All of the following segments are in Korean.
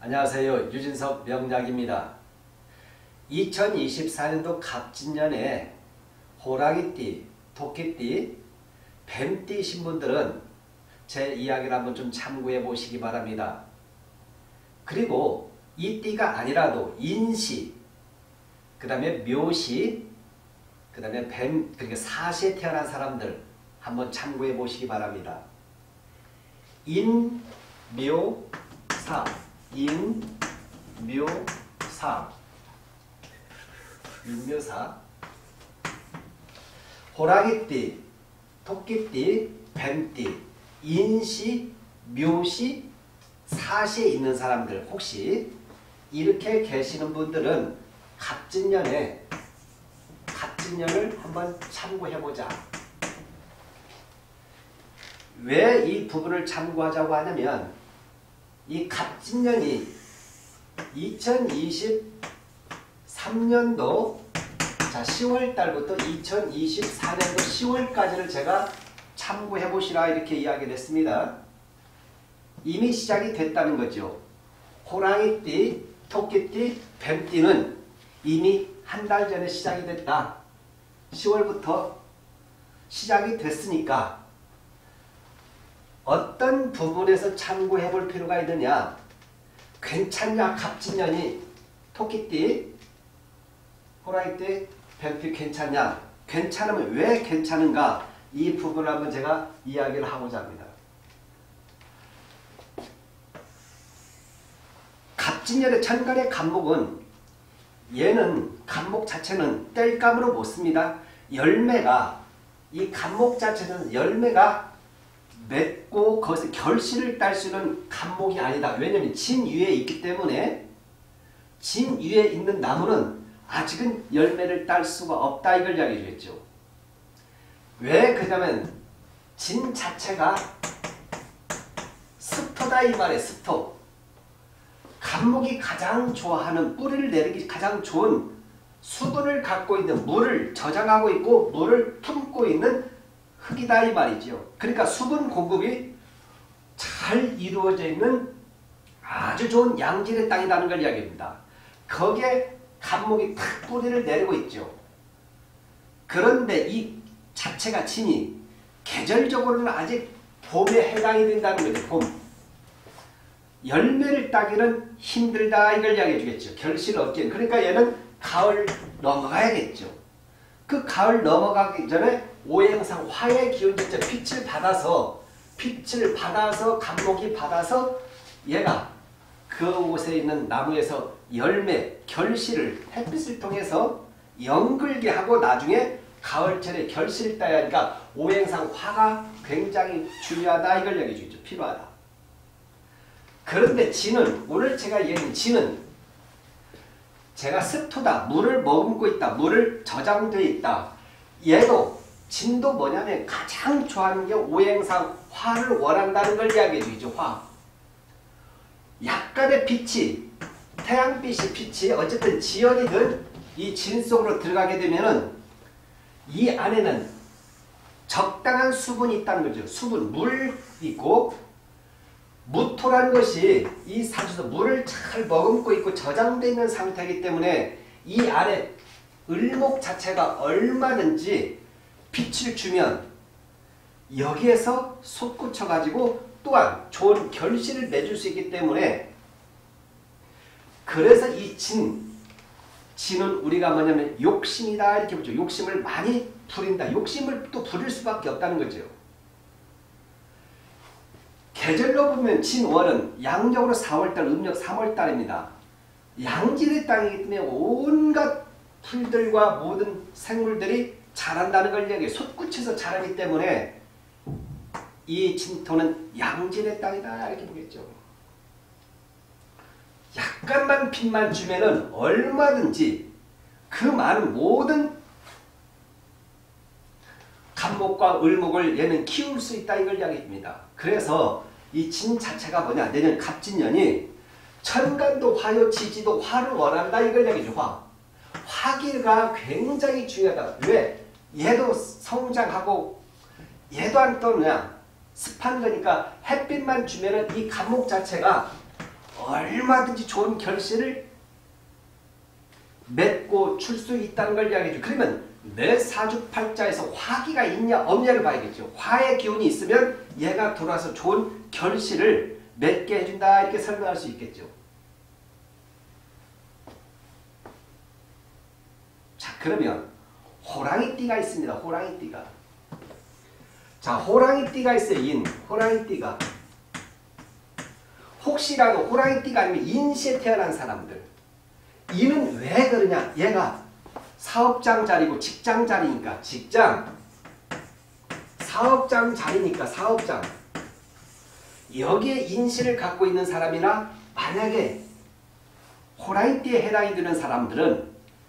안녕하세요. 유진석 명약입니다. 2024년도 갑진년에 호랑이띠, 토끼띠, 뱀띠신 분들은 제 이야기를 한번 좀 참고해 보시기 바랍니다. 그리고 이 띠가 아니라도 인시, 그 다음에 묘시, 그 다음에 뱀, 그러니까 사시에 태어난 사람들 한번 참고해 보시기 바랍니다. 인, 묘, 사, 인, 묘, 사, 인묘사, 호랑이띠, 토끼띠, 뱀띠, 인시, 묘시, 사시에 있는 사람들 혹시 이렇게 계시는 분들은 갑진년을 한번 참고해보자. 왜 이 부분을 참고하자고 하냐면 이 갑진년이 2023년도 10월달부터 2024년도 10월까지를 제가 참고해 보시라 이렇게 이야기를 했습니다. 이미 시작이 됐다는 거죠. 호랑이띠, 토끼띠, 뱀띠는 이미 한 달 전에 시작이 됐다. 10월부터 시작이 됐으니까 어떤 부분에서 참고해 볼 필요가 있느냐. 괜찮냐 갑진년이 토끼띠, 호랑이띠, 뱀띠 괜찮냐. 괜찮으면 왜 괜찮은가. 이 부분을 한번 제가 이야기를 하고자 합니다. 갑진년의 천간의 간목은 얘는 간목 자체는 땔감으로 못 씁니다. 열매가 이 간목 자체는 열매가 맺고 거기서 결실을 딸 수 있는 간목이 아니다. 왜냐하면 진 위에 있기 때문에 진 위에 있는 나무는 아직은 열매를 딸 수가 없다. 이걸 이야기해 주겠죠. 왜 그러냐면 진 자체가 습토다 이 말이에요. 습토. 간목이 가장 좋아하는 뿌리를 내리기 가장 좋은 수분을 갖고 있는 물을 저장하고 있고 물을 품고 있는 흙이다 이 말이죠. 그러니까 수분 공급이 잘 이루어져 있는 아주 좋은 양질의 땅이라는 걸 이야기합니다. 거기에 간목이 탁 뿌리를 내리고 있죠. 그런데 이 자체가 진이 계절적으로는 아직 봄에 해당이 된다는 거죠. 봄. 열매를 따기는 힘들다 이걸 이야기해 주겠죠. 결실 없기. 그러니까 얘는 가을 넘어가야겠죠. 그 가을 넘어가기 전에 오행상 화의 기운 자체 빛을 받아서 간목이 받아서 얘가 그곳에 있는 나무에서 열매, 결실을 햇빛을 통해서 연글게 하고 나중에 가을철에 결실을 따야 하니까 오행상 화가 굉장히 중요하다 이걸 얘기해 주겠죠. 필요하다. 그런데 진은 오늘 제가 얘기한 진은 제가 습토다. 물을 머금고 있다. 물을 저장되어 있다. 얘도 진도 뭐냐면 가장 좋아하는 게 오행상 화를 원한다는 걸 이야기해 주죠. 화. 약간의 빛이 태양빛이 빛이 어쨌든 지연이든 이 진 속으로 들어가게 되면은 이 안에는 적당한 수분이 있다는 거죠. 수분, 물 있고 무토라는 것이 이 사주에서 물을 잘 머금고 있고 저장되어 있는 상태이기 때문에 이 안에 을목 자체가 얼마든지 빛을 주면 여기에서 솟구쳐 가지고 또한 좋은 결실을 맺을 수 있기 때문에 그래서 이 진은 우리가 뭐냐면 욕심이다 이렇게 보죠. 욕심을 많이 부린다. 욕심을 또 부릴 수밖에 없다는 거죠. 계절로 보면 진월은 양력으로 4월달, 음력 3월달입니다. 양질의 땅이기 때문에 온갖 풀들과 모든 생물들이 자란다는 걸 이야기해요. 솟구쳐서 자라기 때문에 이 진토는 양질의 땅이다 이렇게 보겠죠. 약간만 빛만 주면은 얼마든지 그 많은 모든 간목과 을목을 얘는 키울 수 있다 이걸 이야기합니다. 그래서 이 진 자체가 뭐냐. 내년 갑진년이 천간도 화요 지지도 화를 원한다 이걸 이야기죠. 화. 화기가 굉장히 중요하다. 왜? 얘도 성장하고 얘도 안 떠느냐. 습한 거니까 햇빛만 주면은 이 간목 자체가 얼마든지 좋은 결실을 맺고 출 수 있다는 걸 이야기해줘. 그러면 내 사주팔자에서 화기가 있냐 없냐를 봐야겠죠. 화의 기운이 있으면 얘가 들어와서 좋은 결실을 맺게 해준다 이렇게 설명할 수 있겠죠. 자, 그러면 호랑이띠가 있습니다. 호랑이띠가. 자, 호랑이띠가 있어요. 인. 호랑이띠가. 혹시라도 호랑이띠가 아니면 인시에 태어난 사람들. 인은 왜 그러냐? 얘가 사업장 자리고 직장 자리니까 직장. 사업장 자리니까 사업장. 여기에 인시를 갖고 있는 사람이나 만약에 호랑이띠에 해당이 되는 사람들은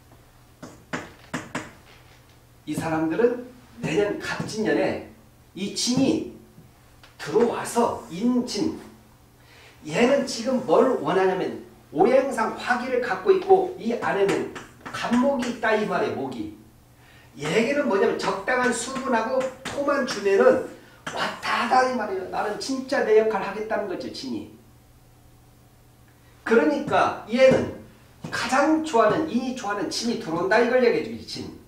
이 사람들은 내년 갑진년에 이 진이 들어와서 인진 얘는 지금 뭘 원하냐면 오행상 화기를 갖고 있고 이 안에는 간목이 있다 이 말이에요. 목이. 얘기는 뭐냐면 적당한 수분하고 토만 주면은 왔다 하다 이 말이에요. 나는 진짜 내 역할 하겠다는 거죠. 진이. 그러니까 얘는 가장 좋아하는 인이 좋아하는 진이 들어온다 이걸 얘기해 주지. 진.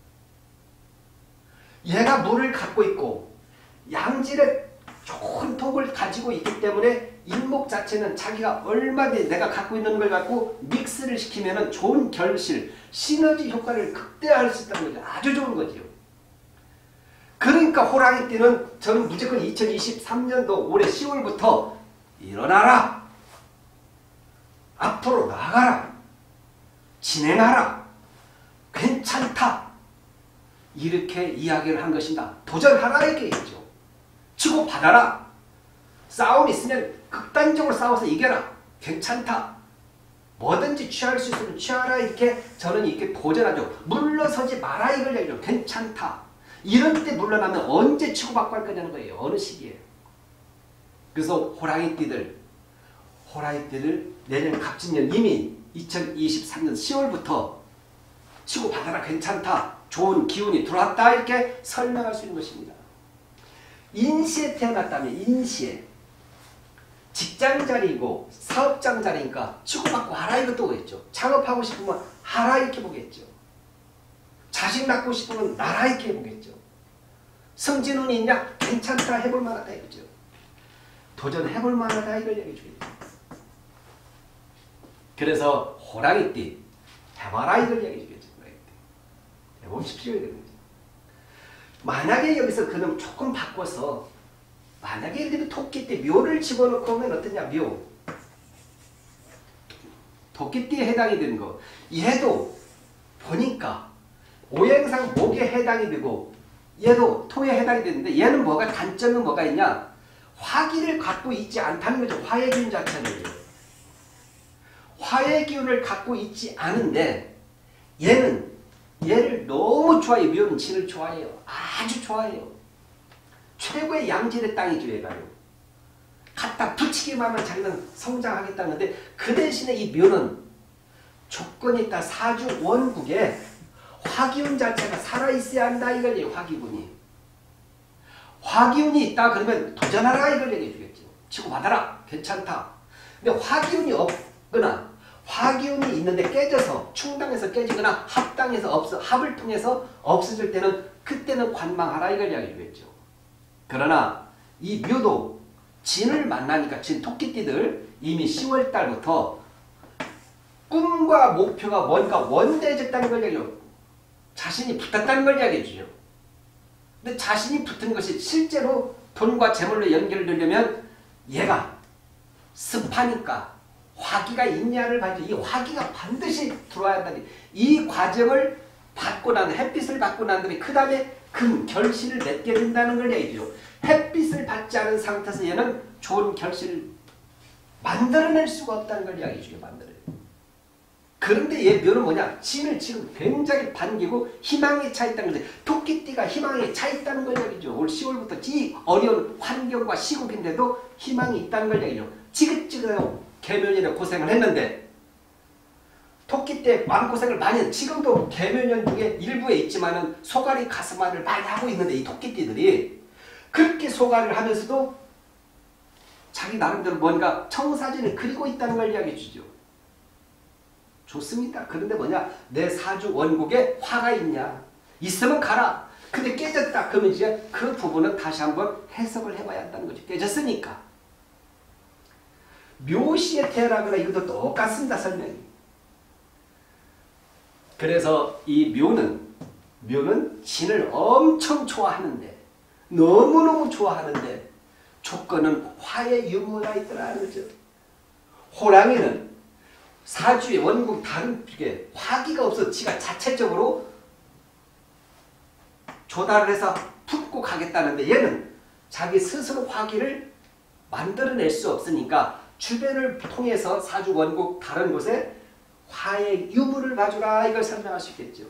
얘가 물을 갖고 있고 양질의 좋은 톡을 가지고 있기 때문에 인목 자체는 자기가 얼마든지 내가 갖고 있는 걸 갖고 믹스를 시키면 좋은 결실, 시너지 효과를 극대화할 수 있다는 거죠. 아주 좋은 거죠. 그러니까 호랑이띠는 저는 무조건 2023년도 올해 10월부터 일어나라. 앞으로 나가라. 진행하라. 괜찮다. 이렇게 이야기를 한 것입니다. 도전하라 이렇게 했죠. 치고 받아라. 싸움 있으면 극단적으로 싸워서 이겨라. 괜찮다. 뭐든지 취할 수 있으면 취하라. 이렇게 저는 이렇게 도전하죠. 물러서지 마라 이걸 얘기죠. 괜찮다. 이런 때 물러나면 언제 치고받고 할 거냐는 거예요. 어느 시기에. 그래서 호랑이띠들 내년 갑진년 이미 2023년 10월부터 치고받아라. 괜찮다. 좋은 기운이 들어왔다. 이렇게 설명할 수 있는 것입니다. 인시에 태어났다면 인시에 직장 자리이고 사업장 자리니까 치고받고 하라 이것도 오겠죠. 창업하고 싶으면 하라 이렇게 보겠죠. 자식 낳고 싶으면 나라 이렇게 보겠죠. 성진운이 있냐? 괜찮다. 해볼 만하다 이거죠. 도전해볼 만하다 이걸 얘기해 주겠죠. 그래서 호랑이띠 해봐라 이걸 얘기해 주겠죠. 해보십시오 이런 거죠. 만약에 여기서 그놈 조금 바꿔서 만약에 예를 들면 토끼띠 묘를 집어넣고 오면 어떠냐. 묘. 토끼띠에 해당이 되는 거. 얘도 보니까 오행상 목에 해당이 되고 얘도 토에 해당이 되는데 얘는 뭐가 단점은 뭐가 있냐. 화기를 갖고 있지 않다는 거죠. 화의 기운 자체는. 화의 기운을 갖고 있지 않은데 얘를 너무 좋아해요. 묘는 진을 좋아해요. 아주 좋아해요. 최고의 양질의 땅이죠. 얘가요. 갖다 붙이기만 하면 자기는 성장하겠다는데 그 대신에 이 묘는 조건이 있다. 사주 원국에 화기운 자체가 살아있어야 한다. 이걸 얘기해요. 화기운이. 화기운이 있다 그러면 도전하라 이걸 얘기해 주겠죠. 치고받아라. 괜찮다. 근데 화기운이 없거나 화기운이 있는데 깨져서 충당해서 깨지거나 합당해서 합을 통해서 없어질 때는 그때는 관망하라 이걸 이야기해 주겠죠. 그러나 이 묘도 진을 만나니까 진 토끼띠들 이미 10월 달부터 꿈과 목표가 뭔가 원대해졌다는 걸 이야기해요. 자신이 붙었다는 걸 이야기해 주죠. 근데 자신이 붙은 것이 실제로 돈과 재물로 연결되려면 얘가 습하니까 화기가 있냐를 봐야죠. 이 화기가 반드시 들어와야 한다니. 이 과정을 받고 난 햇빛을 받고 난 다음에 그 다음에 금 결실을 맺게 된다는 걸 얘기죠. 햇빛을 받지 않은 상태에서 얘는 좋은 결실을 만들어낼 수가 없다는 걸 이야기해 주죠. 만들어요. 그런데 얘 묘는 뭐냐? 진을 지금 굉장히 반기고 희망에 차 있다는 거죠. 토끼띠가 희망에 차 있다는 걸 얘기죠. 올 10월부터 이 어려운 환경과 시국인데도 희망이 있다는 걸 얘기죠. 지긋지긋하고 개묘년에 고생을 했는데 토끼 때 마음고생을 많이 했는데 지금도 개묘년 중에 일부에 있지만은 소갈이 가슴앓이를 많이 하고 있는데 이 토끼띠들이 그렇게 소갈을 하면서도 자기 나름대로 뭔가 청사진을 그리고 있다는 걸 이야기해 주죠. 좋습니다. 그런데 뭐냐? 내 사주 원국에 화가 있냐? 있으면 가라. 근데 깨졌다. 그러면 이제 그 부분은 다시 한번 해석을 해봐야 한다는 거죠. 깨졌으니까. 묘시에 태어나거나 이것도 똑같습니다. 설명이. 그래서 이 묘는 진을 엄청 좋아하는데 너무너무 좋아하는데 조건은 화의 유무가 있더라는 거죠. 호랑이는 사주의 원국 다른 쪽에 화기가 없어 지가 자체적으로 조달을 해서 품고 가겠다는데 얘는 자기 스스로 화기를 만들어낼 수 없으니까 주변을 통해서 사주 원국 다른 곳에 화의 유무를 가져라 이걸 설명할 수 있겠죠.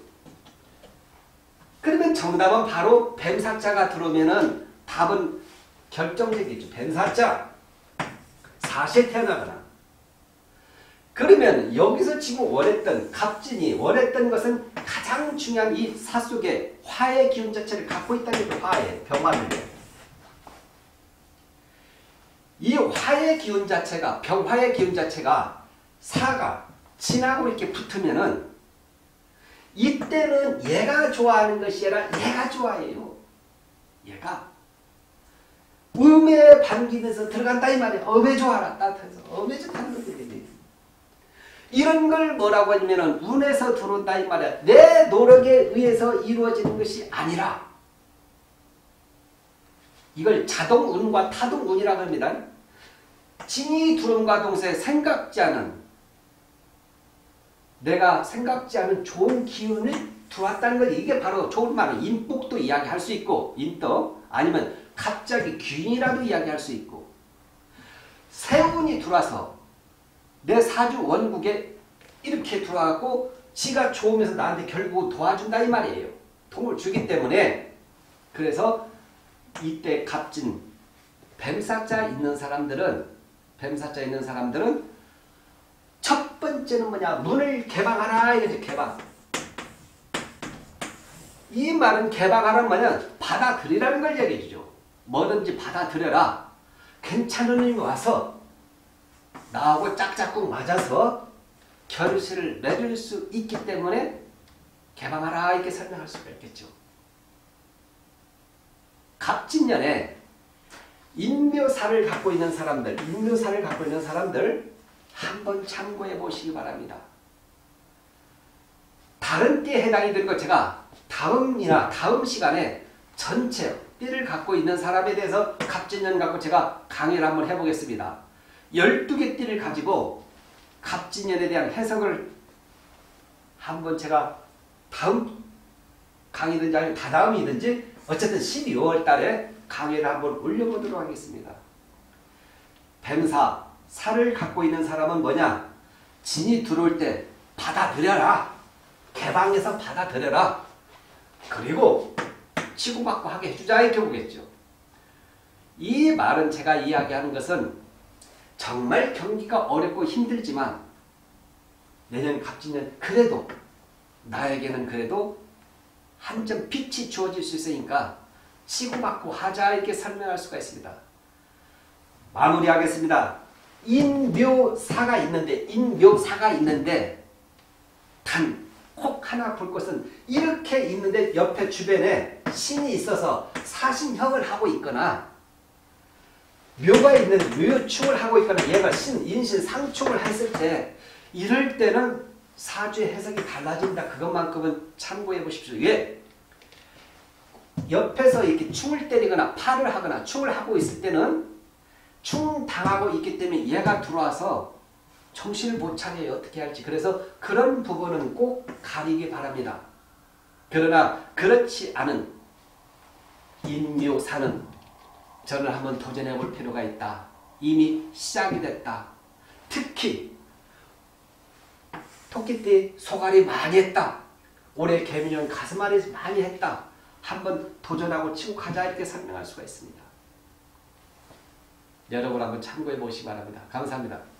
그러면 정답은 바로 뱀사자가 들어오면은 답은 결정적이죠. 뱀사자 4시에 태어나거나 그러면 여기서 지금 원했던 갑진이 원했던 것은 가장 중요한 이 사 속에 화의 기운 자체를 갖고 있다는 게 화의 병화를 이 화의 기운 자체가 병화의 기운 자체가 사가 진하고 이렇게 붙으면은 이때는 얘가 좋아하는 것이 아니라 얘가 좋아해요. 얘가 음에 반기면서 들어간다 이 말이에요. 음에 좋아라 따뜻해서 음에 좋다는 것들이 이런 걸 뭐라고 하냐면은 운에서 들어온다 이 말이야. 내 노력에 의해서 이루어지는 것이 아니라 이걸 자동운과 타동운이라고 합니다. 진이 들어옴과 동시에 생각지 않은 내가 생각지 않은 좋은 기운이 들어왔다는 것 이게 바로 좋은 말은 인복도 이야기할 수 있고 인덕 아니면 갑자기 귀인이라도 이야기할 수 있고 세운이 들어와서 내 사주 원국에 이렇게 들어와갖고 지가 좋으면서 나한테 결국 도와준다 이 말이에요. 도움을 주기 때문에 그래서 이때 갑진 뱀사자 있는 사람들은 첫 번째는 뭐냐 문을 개방하라 이거지. 개방. 이 말은 개방하라는 뭐냐 받아들이라는 걸 얘기해 주죠. 뭐든지 받아들여라. 괜찮은 놈이 와서 나하고 짝짝꿍 맞아서 결실을 맺을 수 있기 때문에 개방하라 이렇게 설명할 수가 있겠죠. 갑진년에 인묘사를 갖고 있는 사람들 한번 참고해 보시기 바랍니다. 다른 띠에 해당이 될 것 제가 다음 시간에 전체 띠를 갖고 있는 사람에 대해서 갑진년 갖고 제가 강의를 한번 해보겠습니다. 12개 띠를 가지고 갑진년에 대한 해석을 한번 제가 다음 강의든지 아니면 다다음이든지 어쨌든 12월 달에 강의를 한번 올려보도록 하겠습니다. 뱀사, 살을 갖고 있는 사람은 뭐냐? 진이 들어올 때 받아들여라. 개방해서 받아들여라. 그리고 치고받고 하게 해주자 이렇게 보겠죠. 이 말은 제가 이야기하는 것은 정말 경기가 어렵고 힘들지만 내년 갑진년 그래도 나에게는 그래도 한 점 빛이 주어질 수 있으니까 치고받고 하자 이렇게 설명할 수가 있습니다. 마무리하겠습니다. 인묘사가 있는데 단 꼭 하나 볼 것은 이렇게 있는데 옆에 주변에 신이 있어서 사신형을 하고 있거나 묘가 있는 묘충을 하고 있거나 얘가 인신 상충을 했을 때 이럴 때는 사주의 해석이 달라진다. 그것만큼은 참고해 보십시오. 왜? 옆에서 이렇게 충을 때리거나 팔을 하거나 충을 하고 있을 때는 충 당하고 있기 때문에 얘가 들어와서 정신을 못 차려요. 어떻게 할지. 그래서 그런 부분은 꼭 가리기 바랍니다. 그러나 그렇지 않은 인묘사는 저는 한번 도전해 볼 필요가 있다. 이미 시작이 됐다. 특히 토끼띠 소갈이 많이 했다. 올해 개미년 가슴앓이 많이 했다. 한번 도전하고 치고 가자 이렇게 설명할 수가 있습니다. 여러분 한번 참고해 보시기 바랍니다. 감사합니다.